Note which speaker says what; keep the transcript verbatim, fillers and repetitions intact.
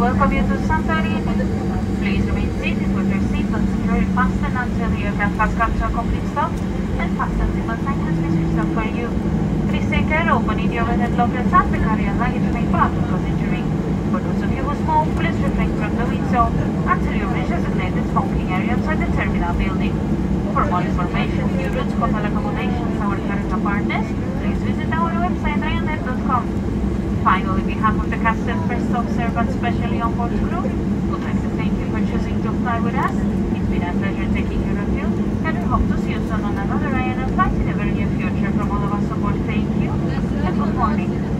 Speaker 1: welcome you to Santorini. Please remain seated with your seatbelt securely fastened until the aircraft has come to a complete stop and fasten seatbelt sign has been switched off for you. Please take care of opening the overhead lockers and the carry-on luggage to make part of entering. For those of you who smoke, please refrain from doing so until you reach a designated smoking area outside the terminal building. For more information, new routes, hotel accommodations, our cargo partners, please visit our website ryanair dot com. Finally, on behalf of the cast and first officer, but especially on board crew, would like to thank you for choosing to fly with us. It's been a pleasure taking care of you, and we hope to see you soon on another Ryanair flight in the very near future. From all of us on board, thank you, and good morning.